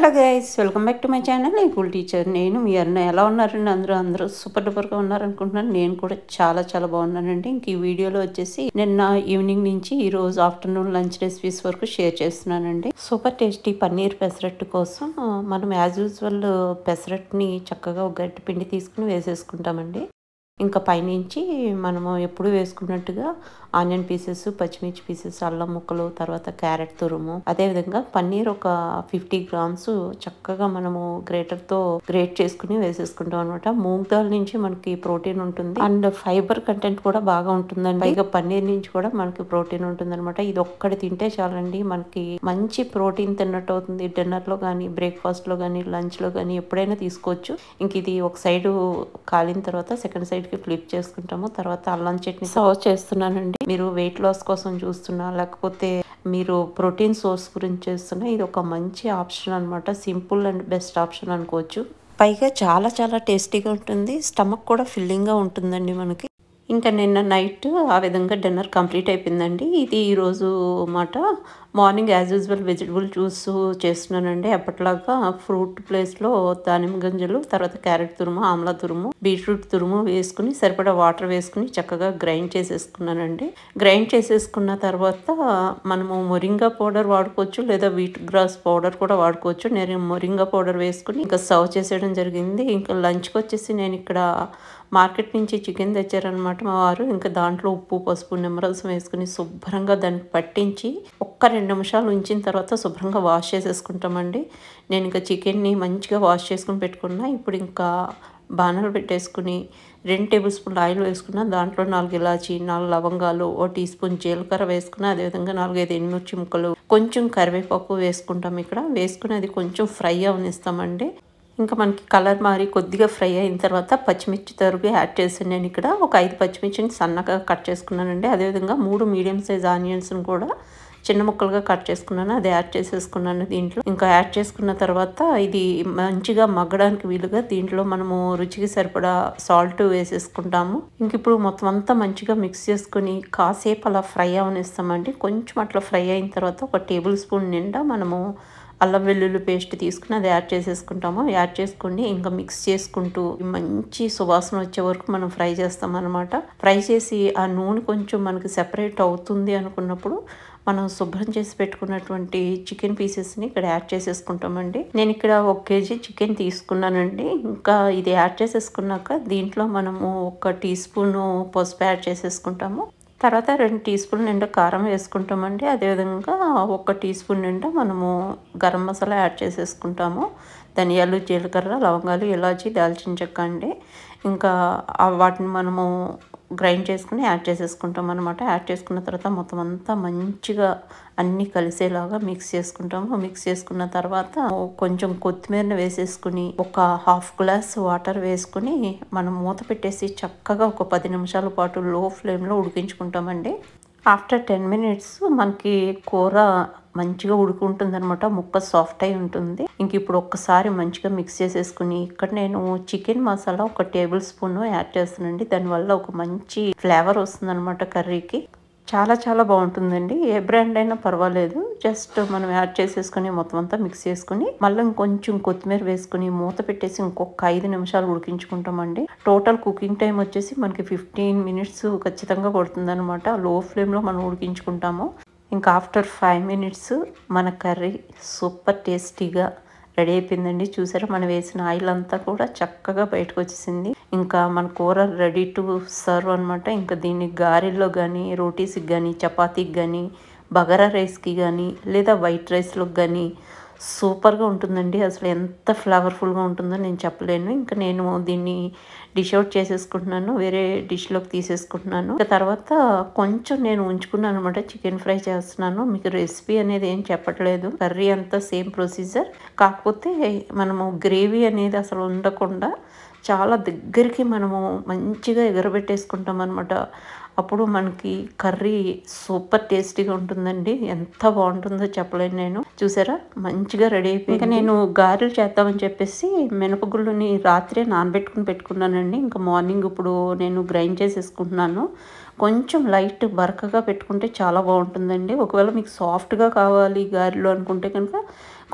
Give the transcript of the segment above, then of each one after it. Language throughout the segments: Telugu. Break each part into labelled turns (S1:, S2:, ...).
S1: Hello guys, welcome back to my channel ఈ కూల్ టీచర్. నేను మీ అన్న. ఎలా ఉన్నారండి? అందరూ సూపర్ డూపర్గా ఉన్నారనుకుంటున్నాను. నేను కూడా చాలా బాగున్నానండి. ఇంక ఈ వీడియోలో వచ్చేసి నిన్న ఈవినింగ్ నుంచి ఈ రోజు ఆఫ్టర్నూన్ లంచ్ రెసిపీస్ వరకు షేర్ చేస్తున్నానండి. సూపర్ టేస్టీ పన్నీర్ పెసరట్టు కోసం మనం యాజ్ యూజువల్ పెసరట్టుని చక్కగా ఒక గట్టి పిండి తీసుకుని వేసేసుకుంటామండి. ఇంకా పైనుంచి మనము ఎప్పుడు వేసుకున్నట్టుగా ఆనియన్ పీసెస్, పచ్చిమిర్చి పీసెస్, అల్లం ముక్కలు, తర్వాత క్యారెట్ తురుము, అదేవిధంగా పన్నీర్ ఒక 50 గ్రామ్స్ చక్కగా మనము గ్రేటర్తో గ్రేట్ చేసుకుని వేసేసుకుంటాం అనమాట. మూంగ్ దాల్ నుంచి మనకి ప్రోటీన్ ఉంటుంది అండ్ ఫైబర్ కంటెంట్ కూడా బాగా ఉంటుందండి. పైగా పన్నీర్ నుంచి కూడా మనకి ప్రోటీన్ ఉంటుంది అనమాట. ఇది ఒక్కటి తింటే చాలండి, మనకి మంచి ప్రోటీన్ తిన్నట్టు అవుతుంది. డిన్నర్ లో కానీ, బ్రేక్ఫాస్ట్ లో కానీ, లంచ్ లో కానీ ఎప్పుడైనా తీసుకోవచ్చు. ఇంక ఇది ఒక సైడ్ కాలిన తర్వాత సెకండ్ సైడ్ కి ఫ్లిప్ చేసుకుంటాము. తర్వాత అల్లం చట్నీ సర్వ్ చేస్తున్నానండి. మీరు వెయిట్ లాస్ కోసం చూస్తున్నా, లేకపోతే మీరు ప్రోటీన్ సోర్స్ గురించి చేస్తున్నా, ఇది ఒక మంచి ఆప్షన్ అనమాట. సింపుల్ అండ్ బెస్ట్ ఆప్షన్ అనుకోవచ్చు. పైగా చాలా టేస్టీగా ఉంటుంది. స్టమక్ కూడా ఫిల్లింగ్గా ఉంటుందండి మనకి. ఇంకా నిన్న నైట్ ఆ విధంగా డిన్నర్ కంప్లీట్ అయిపోయిందండి. ఇది ఈరోజు మాట. Morning as usual vegetable juice చేస్తున్నానండి. ఎప్పటిలాగా ఫ్రూట్ ప్లేస్లో దానిమ్మ గింజలు, తర్వాత క్యారెట్ తురుము, ఆమ్లా తురుము, బీట్రూట్ తురుము వేసుకుని సరిపడా వాటర్ వేసుకుని చక్కగా గ్రైండ్ చేసేసుకున్నానండి. గ్రైండ్ చేసేసుకున్న తర్వాత మనము మొరింగా పౌడర్ వాడుకోవచ్చు, లేదా వీట్ గ్రాస్ పౌడర్ కూడా వాడుకోవచ్చు. నేను మొరింగా పౌడర్ వేసుకుని ఇంకా సర్వ్ చేసేయడం జరిగింది. ఇంకా లంచ్కి వచ్చేసి నేను ఇక్కడ మార్కెట్ నుంచి చికెన్ తెచ్చారనమాట మా వారు. ఇంకా దాంట్లో ఉప్పు, పసుపు, నిమ్మరసం వేసుకుని శుభ్రంగా దానికి పట్టించి ఒక్క 2 నిమిషాలు ఉంచిన తర్వాత శుభ్రంగా వాష్ చేసేసుకుంటామండి. నేను ఇంకా చికెన్ని మంచిగా వాష్ చేసుకుని పెట్టుకున్నా. ఇప్పుడు ఇంకా బాణలు పెట్టేసుకుని 2 టేబుల్ స్పూన్లు ఆయిల్ వేసుకున్నా. దాంట్లో 4 ఇలాచి, 4 లవంగాలు, 1 టీ స్పూన్ జీలకర్ర వేసుకున్నా. అదేవిధంగా 4-5 ఎండుమిర్చి ముక్కలు, కొంచెం కరివేపాకు వేసుకుంటాం. ఇక్కడ వేసుకుని అది కొంచెం ఫ్రై అవనిస్తామండి. ఇంకా మనకి కలర్ మారి కొద్దిగా ఫ్రై అయిన తర్వాత పచ్చిమిర్చి తరుగు యాడ్ చేసాను. నేను ఇక్కడ ఒక 5 పచ్చిమిర్చిని సన్నగా కట్ చేసుకున్నానండి. అదేవిధంగా 3 మీడియం సైజ్ ఆనియన్స్ని కూడా చిన్న ముక్కలుగా కట్ చేసుకున్నాను. అది యాడ్ చేసేసుకున్నాను దీంట్లో. ఇంకా యాడ్ చేసుకున్న తర్వాత ఇది మంచిగా మగ్గడానికి వీలుగా దీంట్లో మనము రుచికి సరిపడా సాల్ట్ వేసేసుకుంటాము. ఇంక ఇప్పుడు మొత్తం అంతా మంచిగా మిక్స్ చేసుకుని కాసేపు అలా ఫ్రై అవనిస్తామండి. కొంచెం అట్లా ఫ్రై అయిన తర్వాత ఒక టేబుల్ స్పూన్ నిండా మనము అల్లం వెల్లుల్లి పేస్ట్ తీసుకుని అది యాడ్ చేసేసుకుంటాము. యాడ్ చేసుకుని ఇంకా మిక్స్ చేసుకుంటూ మంచి సువాసన వచ్చే వరకు మనం ఫ్రై చేస్తాం అనమాట. ఫ్రై చేసి ఆ నూనె కొంచెం మనకి సెపరేట్ అవుతుంది అనుకున్నప్పుడు మనం శుభ్రం చేసి పెట్టుకున్నటువంటి చికెన్ పీసెస్ని ఇక్కడ యాడ్ చేసేసుకుంటామండి. నేను ఇక్కడ 1 కేజీ చికెన్ తీసుకున్నానండి. ఇంకా ఇది యాడ్ చేసేసుకున్నాక దీంట్లో మనము 1 టీ స్పూన్ పసుపు యాడ్ చేసేసుకుంటాము. తర్వాత 2 టీ స్పూన్ నిండా కారం వేసుకుంటామండి. అదేవిధంగా 1 టీ స్పూన్ నిండా మనము గరం మసాలా యాడ్ చేసేసుకుంటాము. ధనియాలు, జీలకర్ర, లవంగాలు, ఇలాచి, దాల్చిన చెక్క అండి. ఇంకా వాటిని మనము గ్రైండ్ చేసుకుని యాడ్ చేసేసుకుంటాం అనమాట. యాడ్ చేసుకున్న తర్వాత మొత్తం అంతా మంచిగా అన్నీ కలిసేలాగా మిక్స్ చేసుకుంటాము. మిక్స్ చేసుకున్న తర్వాత కొంచెం కొత్తిమీరని వేసేసుకుని ఒక 1/2 గ్లాస్ వాటర్ వేసుకుని మనం మూత పెట్టేసి చక్కగా ఒక 10 నిమిషాల పాటు లో ఫ్లేమ్లో ఉడికించుకుంటామండి. ఆఫ్టర్ 10 మినిట్స్ మనకి కూర మంచిగా ఉడుకుంటుంది అనమాట. ముక్క సాఫ్ట్ అయి ఉంటుంది. ఇంక ఇప్పుడు ఒక్కసారి మంచిగా మిక్స్ చేసేసుకుని ఇక్కడ నేను chicken masala 1 tablespoon add చేస్తానండి. దానివల్ల ఒక మంచి ఫ్లేవర్ వస్తుంది అనమాట కర్రీకి. చాలా బాగుంటుందండి. ఏ బ్రాండ్ అయినా పర్వాలేదు. జస్ట్ మనం యాడ్ చేసేసుకుని మొత్తం అంతా మిక్స్ చేసుకుని మళ్ళీ ఇంకొంచెం కొత్తిమీర వేసుకుని మూత పెట్టేసి ఇంకొక 5 నిమిషాలు ఉడికించుకుంటామండి. టోటల్ కుకింగ్ టైం వచ్చేసి మనకి 15 మినిట్స్ ఖచ్చితంగా పడుతుంది అనమాట. లో ఫ్లేమ్లో మనం ఉడికించుకుంటాము. ఇంకా ఆఫ్టర్ 5 మినిట్స్ మన కర్రీ సూపర్ టేస్టీగా రెడీ అయిపోయిందండి. చూసారా, మనం వేసిన ఆయిల్ అంతా కూడా చక్కగా బయటకు వచ్చేసింది. ఇంకా మన కూర రెడీ టు సర్వ్ అనమాట. ఇంకా దీన్ని గారెల్లో కానీ, రోటీస్కి కానీ, చపాతీకి కానీ, బగారా రైస్కి కానీ, లేదా వైట్ రైస్లోకి కానీ సూపర్గా ఉంటుందండి. అసలు ఎంత ఫ్లేవర్ఫుల్గా ఉంటుందో నేను చెప్పలేను. ఇంకా నేను దీన్ని డిష్ అవుట్ చేసేసుకుంటున్నాను. వేరే డిష్లోకి తీసేసుకుంటున్నాను. ఇంకా తర్వాత కొంచెం నేను ఉంచుకున్నాను అనమాట. చికెన్ ఫ్రై చేస్తున్నాను. మీకు రెసిపీ అనేది ఏం చెప్పట్లేదు. కర్రీ అంతా సేమ్ ప్రొసీజర్. కాకపోతే మనము గ్రేవీ అనేది అసలు ఉండకుండా చాలా దగ్గరికి మనము మంచిగా ఎగరబెట్టేసుకుంటాం అనమాట. అప్పుడు మనకి కర్రీ సూపర్ టేస్టీగా ఉంటుందండి. ఎంత బాగుంటుందో చెప్పలేను నేను. చూసారా, మంచిగా రెడీ అయిపోయింది. ఇంకా నేను గారెలు చేద్దామని చెప్పేసి మినపగుళ్ళని రాత్రే నానబెట్టుకుని పెట్టుకున్నానండి. ఇంకా మార్నింగ్ ఇప్పుడు నేను గ్రైండ్ చేసేసుకుంటున్నాను. కొంచెం లైట్ బరకగా పెట్టుకుంటే చాలా బాగుంటుందండి. ఒకవేళ మీకు సాఫ్ట్గా కావాలి గారెలు అనుకుంటే కనుక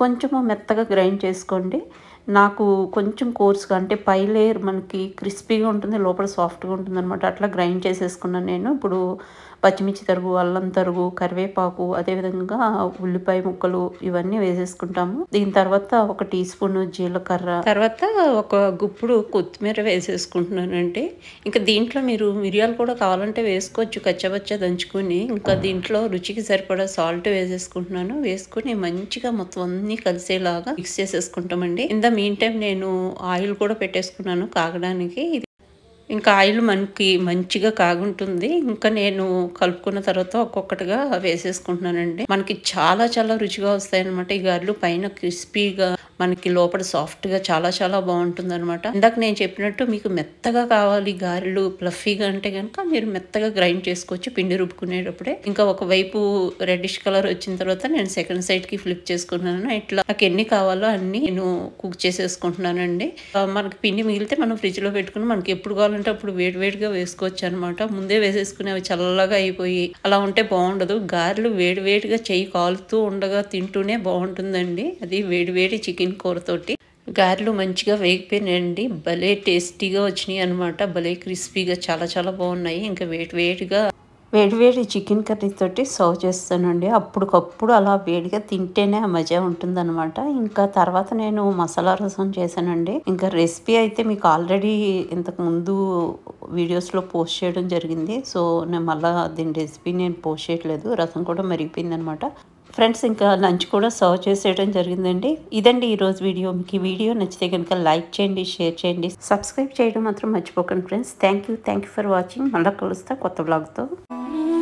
S1: కొంచెము మెత్తగా గ్రైండ్ చేసుకోండి. నాకు కొంచెం కోర్స్‌గా అంటే పై లేయర్ మనకి క్రిస్పీగా ఉంటుంది. లోపల సాఫ్ట్‌గా ఉంటుందనమాట. అట్లా గ్రైండ్ చేసేసుకున్నాను నేను. ఇప్పుడు పచ్చిమిర్చి తరుగు, అల్లం తరుగు, కరివేపాకు, అదేవిధంగా ఉల్లిపాయ ముక్కలు ఇవన్నీ వేసేసుకుంటాము. దీని తర్వాత ఒక టీ స్పూను జీలకర్ర, తర్వాత ఒక గుప్పుడు కొత్తిమీర వేసేసుకుంటున్నానండి. ఇంకా దీంట్లో మీరు మిరియాలు కూడా కావాలంటే వేసుకోవచ్చు కచ్చాపచ్చా దంచుకొని. ఇంకా దీంట్లో రుచికి సరిపడా సాల్ట్ వేసేసుకుంటున్నాను. వేసుకొని మంచిగా మొత్తం అన్నీ కలిసేలాగా మిక్స్ చేసేసుకుంటామండి. ఇన్ ద మీన్ టైమ్ నేను ఆయిల్ కూడా పెట్టేసుకున్నాను కాగడానికి. ఇంకా ఆయిల్ మనకి మంచిగా కాగుంటుంది. ఇంకా నేను కలుపుకున్న తర్వాత ఒక్కొక్కటిగా వేసేసుకుంటున్నానండి. మనకి చాలా చాలా రుచిగా వస్తాయన్నమాట ఈ గారెలు. పైన క్రిస్పీగా, మనకి లోపల సాఫ్ట్‌గా చాలా చాలా బాగుంటుందన్నమాట. ఇందాక నేను చెప్పినట్టు మీకు మెత్తగా కావాలి గారెలు ఫ్లఫీగా అంటే గనుక మీరు మెత్తగా గ్రైండ్ చేసుకోవచ్చు పిండి రుబ్బుకునేటప్పుడే. ఇంకా ఒకవైపు రెడ్డిష్ కలర్ వచ్చిన తర్వాత నేను సెకండ్ సైడ్‌కి ఫ్లిప్ చేసుకున్నాను. ఇట్లా నాకు ఎన్ని కావాలో అన్ని నేను కుక్ చేసేసుకుంటున్నానండి. మనకి పిండి మిగిలితే మనం ఫ్రిడ్జ్‌లో పెట్టుకుని మనకి ఎప్పుడు కావాలంటే అప్పుడు వేడివేడిగా వేసుకోవచ్చు అనమాట. ముందే వేసేసుకుని అవి చల్లగా అయిపోయి అలా ఉంటే బాగుండదు. గారెలు వేడివేడిగా చెయ్యి కాలుతూ ఉండగా తింటూనే బాగుంటుందండి. అది వేడివేడి చికెన్ కూరతోటి. గారెలు మంచిగా వేగిపోయినాయండి. భలే టేస్టీగా వచ్చినాయి అనమాట. భలే క్రిస్పీగా చాలా చాలా బాగున్నాయి. ఇంకా వేడివేడి చికెన్ కర్రీతోటి సర్వ్ చేస్తానండి. అప్పటికప్పుడు అలా వేడిగా తింటేనే ఆ మజా ఉంటుందన్నమాట. ఇంకా తర్వాత నేను మసాలా రసం చేశానండి. ఇంకా రెసిపీ అయితే మీకు ఆల్రెడీ ఇంతకుముందు వీడియోస్లో పోస్ట్ చేయడం జరిగింది. సో నేను మళ్ళీ దీని రెసిపీ నేను పోస్ట్ చేయట్లేదు. రసం కూడా మరిగిపోయింది అనమాట. ఫ్రెండ్స్ ఇంకా లంచ్ కూడా సర్వ్ చేసేయడం జరిగిందండి. ఇదండి ఈరోజు వీడియో. మీకు ఈ వీడియో నచ్చితే కనుక లైక్ చేయండి, షేర్ చేయండి, సబ్స్క్రైబ్ చేయడం మాత్రం మర్చిపోకండి friends. Thank you for watching. మళ్ళీ కలుస్తా కొత్త బ్లాగ్తో.